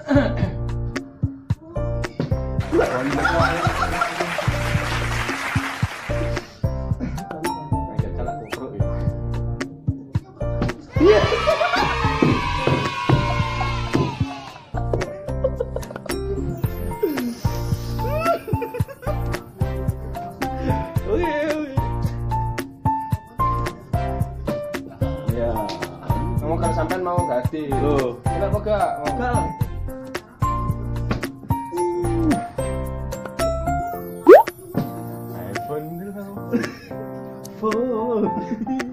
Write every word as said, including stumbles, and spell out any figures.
Ngomong kan sampean mau ganti. Loh, Kenapa gak? enggak. iPhone dulu. Phone.